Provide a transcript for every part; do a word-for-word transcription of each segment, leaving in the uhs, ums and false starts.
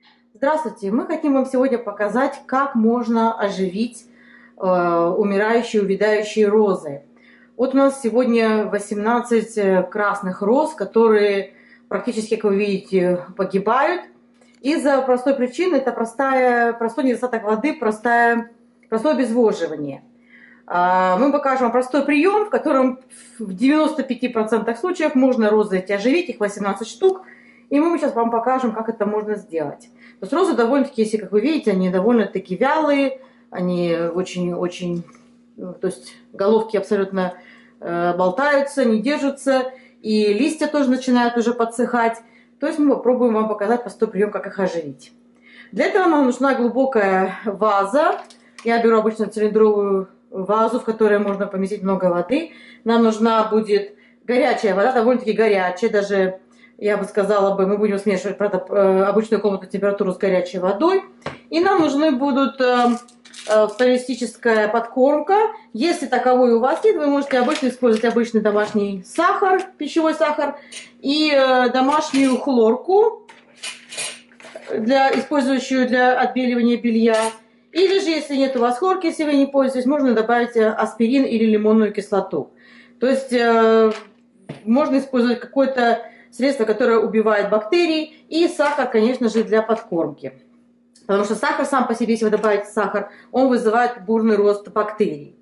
Здравствуйте! Мы хотим вам сегодня показать, как можно оживить э, умирающие, увядающие розы. Вот у нас сегодня восемнадцать красных роз, которые практически, как вы видите, погибают. Из-за простой причины, это простая, простой недостаток воды, простая, простое обезвоживание. Э, мы покажем вам простой прием, в котором в девяноста пяти процентах случаев можно розы эти оживить, их восемнадцать штук. И мы сейчас вам покажем, как это можно сделать. То есть розы довольно-таки, если, как вы видите, они довольно-таки вялые, они очень-очень, то есть головки абсолютно э, болтаются, не держатся, и листья тоже начинают уже подсыхать. То есть мы попробуем вам показать простой прием, как их оживить. Для этого нам нужна глубокая ваза. Я беру обычно цилиндровую вазу, в которой можно поместить много воды. Нам нужна будет горячая вода, довольно-таки горячая, даже... Я бы сказала, бы, мы будем смешивать, правда, обычную комнатную температуру с горячей водой. И нам нужны будут э, э, столистическая подкормка. Если таковой у вас нет, вы можете обычно использовать обычный домашний сахар, пищевой сахар, и э, домашнюю хлорку, для, использующую для отбеливания белья. Или же, если нет у вас хлорки, если вы не пользуетесь, можно добавить аспирин или лимонную кислоту. То есть э, можно использовать какой-то средство, которое убивает бактерии, и сахар, конечно же, для подкормки. Потому что сахар сам по себе, если вы добавите сахар, он вызывает бурный рост бактерий.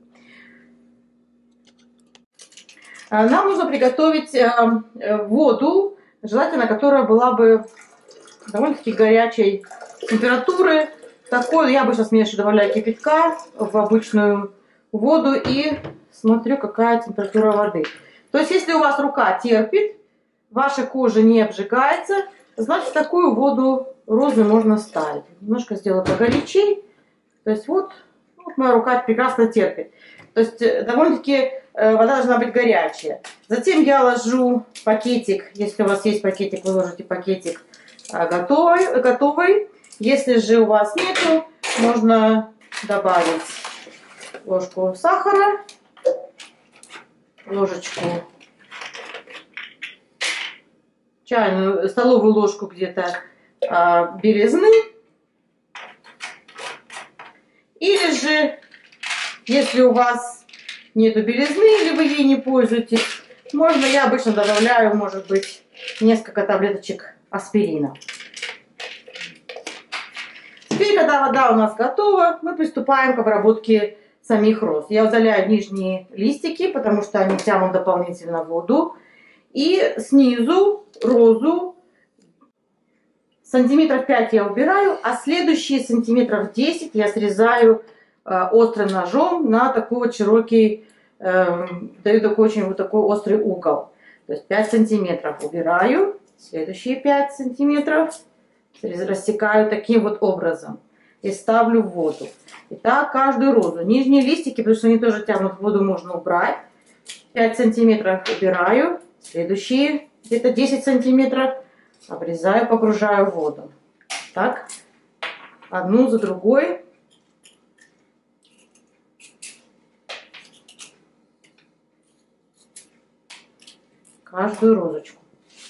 Нам нужно приготовить воду, желательно, которая была бы довольно-таки горячей температуры. Такой я обычно смешиваю, добавляю кипятка в обычную воду и смотрю, какая температура воды. То есть, если у вас рука терпит, ваша кожа не обжигается, значит, такую воду розы можно ставить. Немножко сделаю погорячей. То есть вот, вот моя рука прекрасно терпит. То есть довольно-таки э, вода должна быть горячая. Затем я ложу пакетик, если у вас есть пакетик, вы ложите пакетик э, готовый, готовый. Если же у вас нету, можно добавить ложку сахара, ложечку, чайную столовую ложку где-то а, белизны. Или же, если у вас нету белизны или вы ей не пользуетесь, можно, я обычно добавляю, может быть, несколько таблеточек аспирина. Теперь, когда вода у нас готова, мы приступаем к обработке самих роз. Я удаляю нижние листики, потому что они тянут дополнительно воду. И снизу розу сантиметров пять я убираю, а следующие сантиметров десять я срезаю э, острым ножом на такой вот широкий, э, даю такой очень вот такой острый угол. То есть пять сантиметров убираю, следующие пять сантиметров рассекаю таким вот образом и ставлю в воду. И так каждую розу. Нижние листики, потому что они тоже тянут воду, можно убрать. пять сантиметров убираю. Следующие где-то десять сантиметров обрезаю, погружаю в воду. Так, одну за другой. Каждую розочку.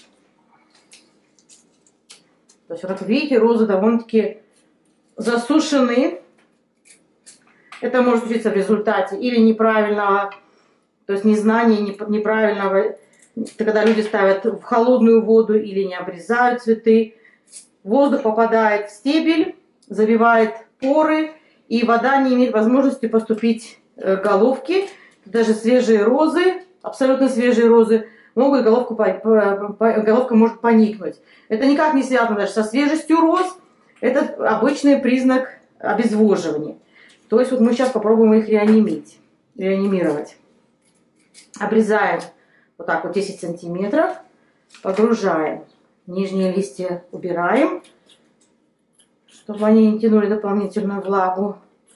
То есть, как видите, розы довольно-таки засушены. Это может случиться в результате или неправильного, то есть незнания, неправильного, когда люди ставят в холодную воду или не обрезают цветы. Воздух попадает в стебель, забивает поры, и вода не имеет возможности поступить к головке. Даже свежие розы, абсолютно свежие розы, могут головку, головка может поникнуть. Это никак не связано даже со свежестью роз. Это обычный признак обезвоживания. То есть вот мы сейчас попробуем их реанимить, реанимировать. Обрезаем вот так вот десять сантиметров, погружаем. Нижние листья убираем, чтобы они не тянули дополнительную влагу.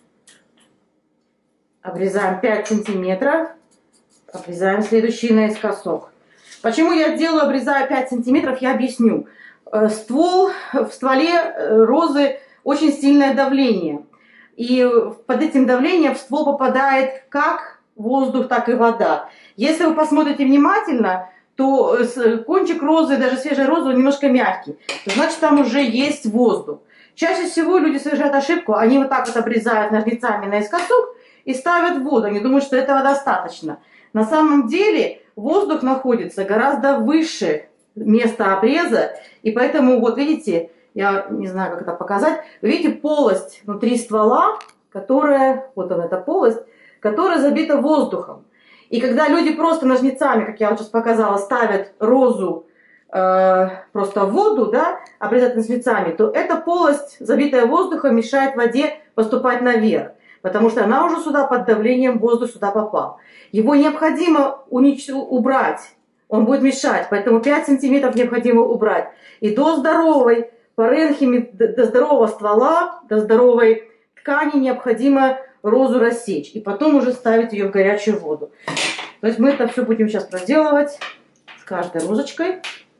Обрезаем пять сантиметров, обрезаем следующий наискосок. Почему я делаю, обрезаю пять сантиметров, я объясню. Ствол, в стволе розы очень сильное давление. И под этим давлением в ствол попадает как воздух, так и вода. Если вы посмотрите внимательно, то кончик розы, даже свежая роза, он немножко мягкий. Значит, там уже есть воздух. Чаще всего люди совершают ошибку, они вот так вот обрезают ножницами наискосок и ставят в воду. Они думают, что этого достаточно. На самом деле воздух находится гораздо выше места обреза, и поэтому, вот видите, я не знаю, как это показать, вы видите полость внутри ствола, которая, вот она, эта полость, которая забита воздухом. И когда люди просто ножницами, как я вот сейчас показала, ставят розу э, просто в воду, да, обрезать ножницами, то эта полость, забитая воздухом, мешает воде поступать наверх, потому что она уже сюда под давлением воздух сюда попал. Его необходимо унич... убрать, он будет мешать, поэтому пять сантиметров необходимо убрать. И до здоровой паренхимы, до здорового ствола, до здоровой ткани необходимо розу рассечь и потом уже ставить ее в горячую воду. То есть мы это все будем сейчас проделывать с каждой розочкой.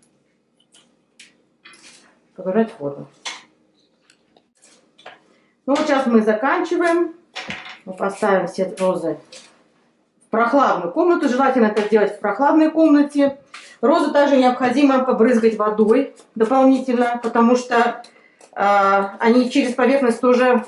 Погружать в воду. Ну вот сейчас мы заканчиваем. Мы поставим все розы в прохладную комнату. Желательно это сделать в прохладной комнате. Розы также необходимо побрызгать водой дополнительно, потому что э, они через поверхность тоже...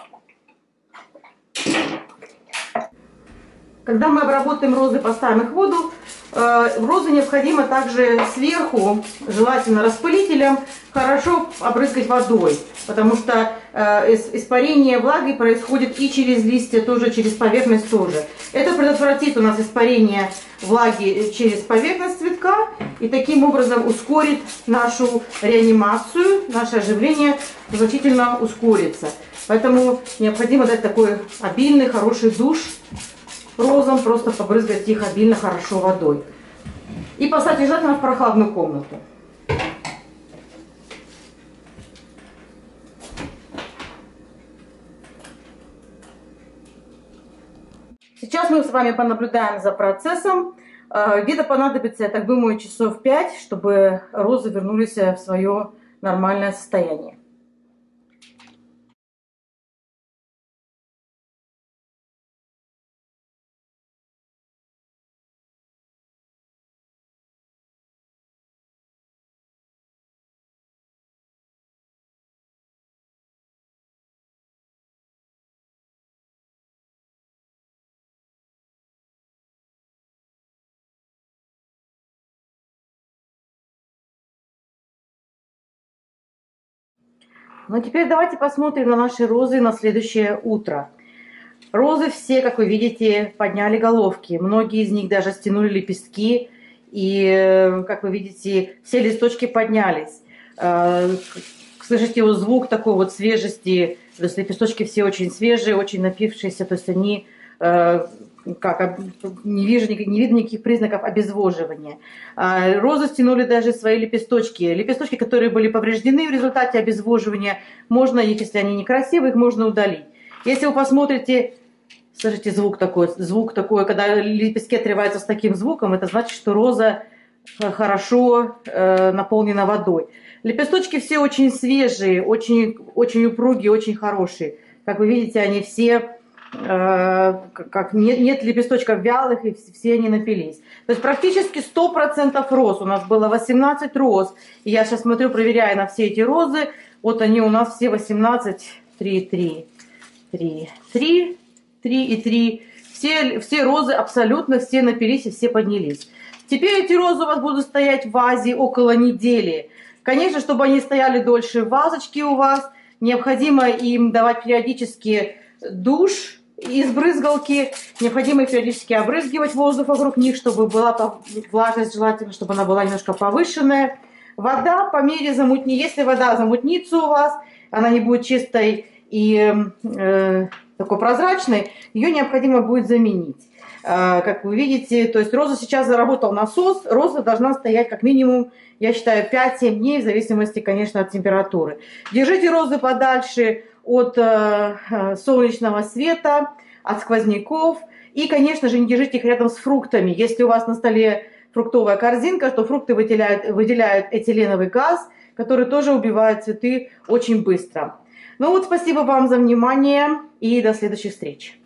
Когда мы обработаем розы, поставим их в воду, э, розы необходимо также сверху, желательно распылителем, хорошо обрызгать водой, потому что э, испарение влаги происходит и через листья, тоже через поверхность тоже. Это предотвратит у нас испарение влаги через поверхность цветка и таким образом ускорит нашу реанимацию, наше оживление значительно ускорится. Поэтому необходимо дать такой обильный, хороший душ розам, просто побрызгать их обильно хорошо водой. И поставить желательно в прохладную комнату. Сейчас мы с вами понаблюдаем за процессом. Где-то понадобится, я так думаю, часов пять, чтобы розы вернулись в свое нормальное состояние. Ну, теперь давайте посмотрим на наши розы на следующее утро. Розы все, как вы видите, подняли головки. Многие из них даже стянули лепестки. И, как вы видите, все листочки поднялись. Слышите вот звук такой вот свежести. То есть лепесточки все очень свежие, очень напившиеся. То есть они... Как, не, вижу, не видно никаких признаков обезвоживания. Розы стянули даже свои лепесточки. Лепесточки, которые были повреждены в результате обезвоживания, можно их, если они некрасивые, их можно удалить. Если вы посмотрите, слышите звук такой, звук такой, когда лепестки отрываются с таким звуком, это значит, что роза хорошо э, наполнена водой. Лепесточки все очень свежие, очень, очень упругие, очень хорошие. Как вы видите, они все... как нет, нет лепесточков вялых, и все они напились. То есть практически сто процентов роз. У нас было восемнадцать роз. И я сейчас смотрю, проверяю на все эти розы. Вот они у нас все восемнадцать, три, три, три, три, три и три. Все, все розы абсолютно все напились и все поднялись. Теперь эти розы у вас будут стоять в вазе около недели. Конечно, чтобы они стояли дольше в вазочке у вас, необходимо им давать периодически душ из брызгалки. Необходимо их периодически обрызгивать воздух вокруг них, чтобы была влажность, желательно, чтобы она была немножко повышенная. Вода по мере замутнения. Если вода замутнится у вас, она не будет чистой и э, такой прозрачной, ее необходимо будет заменить. Э, как вы видите, то есть роза сейчас заработал насос, роза должна стоять как минимум, я считаю, пять-семь дней, в зависимости, конечно, от температуры. Держите розы подальше от э, солнечного света, от сквозняков. И, конечно же, не держите их рядом с фруктами. Если у вас на столе фруктовая корзинка, то фрукты выделяют, выделяют этиленовый газ, который тоже убивает цветы очень быстро. Ну вот, спасибо вам за внимание и до следующих встреч.